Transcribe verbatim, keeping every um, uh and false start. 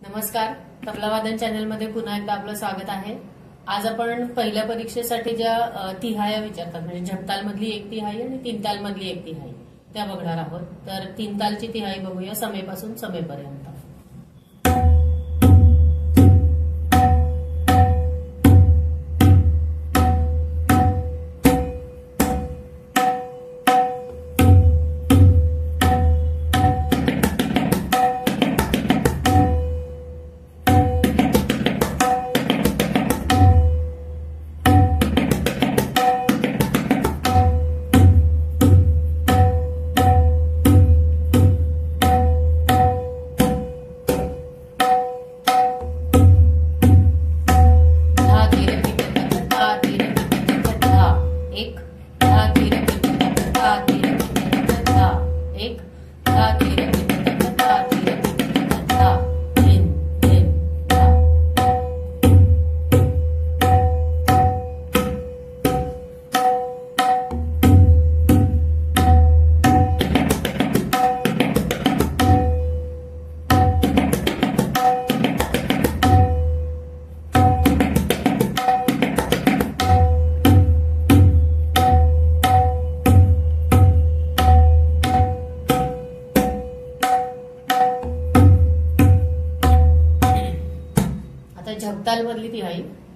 नमस्कार, तबलावादन चॅनल मध्ये पुन्हा एकदा आपलं स्वागत आहे। आज आपण पहिल्या परीक्षेसाठी ज्या तिहाया विचारतात म्हणजे झपताल मधली एक तिहाई आणि तीन ताल मधली एक तिहाई त्या बघणार आहोत। तर तीन तालची तिहाई बघूया समेपासून समेपर्यंत। एक धा धीर धा धीर धा एक धा धीर धा धीर धा तीन तीन धा। झपताल मधली तिहाई